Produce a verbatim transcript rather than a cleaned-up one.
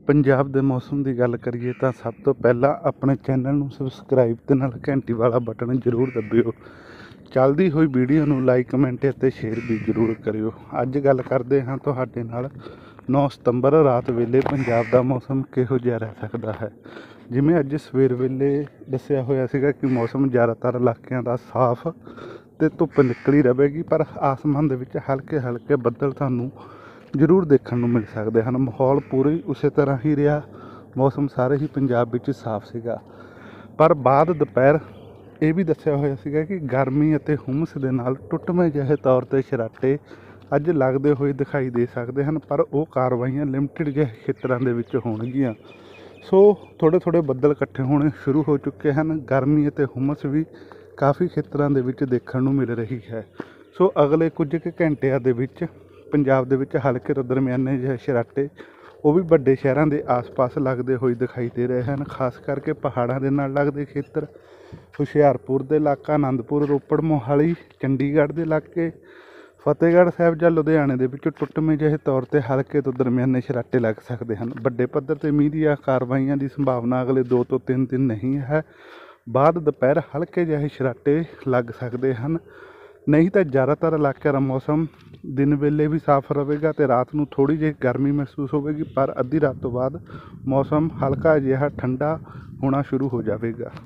ਪੰਜਾਬ ਦੇ ਮੌਸਮ ਦੀ ਗੱਲ ਕਰੀਏ ਤਾਂ ਸਭ ਤੋਂ ਪਹਿਲਾਂ ਆਪਣੇ ਚੈਨਲ ਨੂੰ ਸਬਸਕ੍ਰਾਈਬ ਤੇ ਨਾਲ ਘੰਟੀ ਵਾਲਾ ਬਟਨ ਜ਼ਰੂਰ ਦਬਿਓ। ਚੱਲਦੀ ਹੋਈ ਵੀਡੀਓ ਨੂੰ ਲਾਈਕ ਕਮੈਂਟ ਅਤੇ ਸ਼ੇਅਰ ਵੀ ਜ਼ਰੂਰ ਕਰਿਓ। ਅੱਜ ਗੱਲ ਕਰਦੇ ਹਾਂ ਤੁਹਾਡੇ ਨਾਲ ਨੌ ਸਤੰਬਰ ਰਾਤ ਵੇਲੇ ਪੰਜਾਬ ਦਾ ਮੌਸਮ ਕਿਹੋ ਜਿਹਾ ਰਹਿ ਸਕਦਾ ਹੈ। ਜਿਵੇਂ ਅੱਜ ਸਵੇਰ ਵੇਲੇ ਦੱਸਿਆ ਹੋਇਆ ਸੀਗਾ ਕਿ ਮੌਸਮ ਜ਼ਿਆਦਾਤਰ ਇਲਾਕਿਆਂ ਦਾ ਸਾਫ਼ ਅਤੇ ਧੁੱਪ ਨਿਕਲੀ ਰਹੇਗੀ, ਪਰ ਆਸਮਾਨ ਦੇ ਵਿੱਚ ਹਲਕੇ ਹਲਕੇ ਬੱਦਲ ਤੁਹਾਨੂੰ ਜ਼ਰੂਰ ਦੇਖਣ ਨੂੰ ਮਿਲ ਸਕਦੇ ਹਨ। ਮਾਹੌਲ ਪੂਰੀ ਉਸੇ ਤਰ੍ਹਾਂ ਹੀ ਰਿਹਾ, ਮੌਸਮ ਸਾਰੇ ਹੀ ਪੰਜਾਬ ਵਿੱਚ ਸਾਫ਼ ਸੀਗਾ। ਪਰ ਬਾਅਦ ਦੁਪਹਿਰ ਇਹ ਵੀ ਦੱਸਿਆ ਹੋਇਆ ਸੀਗਾ ਕਿ ਗਰਮੀ ਅਤੇ ਹੁਮਸ ਦੇ ਨਾਲ ਟੁੱਟਵੇਂ ਜਿਹੇ ਤੌਰ 'ਤੇ ਸ਼ਰਾਟੇ ਅੱਜ ਲੱਗਦੇ ਹੋਏ ਦਿਖਾਈ ਦੇ ਸਕਦੇ ਹਨ, ਪਰ ਉਹ ਕਾਰਵਾਈਆਂ ਲਿਮਟਿਡ ਜਿਹੇ ਖੇਤਰਾਂ ਦੇ ਵਿੱਚ ਹੋਣਗੀਆਂ। ਸੋ ਥੋੜ੍ਹੇ ਥੋੜ੍ਹੇ ਬੱਦਲ ਇਕੱਠੇ ਹੋਣੇ ਸ਼ੁਰੂ ਹੋ ਚੁੱਕੇ ਹਨ। ਗਰਮੀ ਅਤੇ ਹੁਮਸ ਵੀ ਕਾਫੀ ਖੇਤਰਾਂ ਦੇ ਵਿੱਚ ਦੇਖਣ ਨੂੰ ਮਿਲ ਰਹੀ ਹੈ। ਸੋ ਅਗਲੇ ਕੁਝ ਕੁ ਘੰਟਿਆਂ ਦੇ ਵਿੱਚ ਪੰਜਾਬ ਦੇ ਵਿੱਚ ਹਲਕੇ ਤੋਂ ਦਰਮਿਆਨੇ ਜਿਹੇ ਸ਼ਰਾਟੇ ਉਹ ਵੀ ਵੱਡੇ ਸ਼ਹਿਰਾਂ ਦੇ ਆਸ-ਪਾਸ ਲੱਗਦੇ ਹੋਏ ਦਿਖਾਈ ਦੇ ਰਹੇ ਹਨ। ਖਾਸ ਕਰਕੇ ਪਹਾੜਾਂ ਦੇ ਨਾਲ ਲੱਗਦੇ ਖੇਤਰ, ਹੁਸ਼ਿਆਰਪੁਰ ਦੇ ਇਲਾਕਾ, ਅਨੰਦਪੁਰ, ਰੋਪੜ, ਮੋਹਾਲੀ, ਚੰਡੀਗੜ੍ਹ ਦੇ ਇਲਾਕੇ, ਫਤਿਹਗੜ੍ਹ ਸਾਹਿਬ ਜਾਂ ਲੁਧਿਆਣੇ ਦੇ ਵਿੱਚ ਟੁੱਟਵੇਂ ਜਿਹੇ ਤੌਰ 'ਤੇ ਹਲਕੇ ਤੋਂ ਦਰਮਿਆਨੇ ਸ਼ਰਾਟੇ ਲੱਗ ਸਕਦੇ ਹਨ। ਵੱਡੇ ਪੱਧਰ 'ਤੇ ਮੀਂਹ ਦੀਆਂ ਕਾਰਵਾਈਆਂ ਦੀ ਸੰਭਾਵਨਾ ਅਗਲੇ ਦੋ ਤੋਂ ਤਿੰਨ ਦਿਨ ਨਹੀਂ ਹੈ। ਬਾਅਦ ਦੁਪਹਿਰ ਹਲਕੇ ਜਿਹੇ ਸ਼ਰਾਟੇ ਲੱਗ ਸਕਦੇ ਹਨ, ਨਹੀਂ ਤਾਂ ਜ਼ਿਆਦਾਤਰ ਇਲਾਕਿਆਂ ਦਾ ਮੌਸਮ ਦਿਨ ਵੇਲੇ ਵੀ ਸਾਫ਼ ਰਹੇਗਾ ਅਤੇ ਰਾਤ ਨੂੰ ਥੋੜ੍ਹੀ ਜਿਹੀ ਗਰਮੀ ਮਹਿਸੂਸ ਹੋਵੇਗੀ, ਪਰ ਅੱਧੀ ਰਾਤ ਤੋਂ ਬਾਅਦ ਮੌਸਮ ਹਲਕਾ ਜਿਹਾ ਠੰਡਾ ਹੋਣਾ ਸ਼ੁਰੂ ਹੋ ਜਾਵੇਗਾ।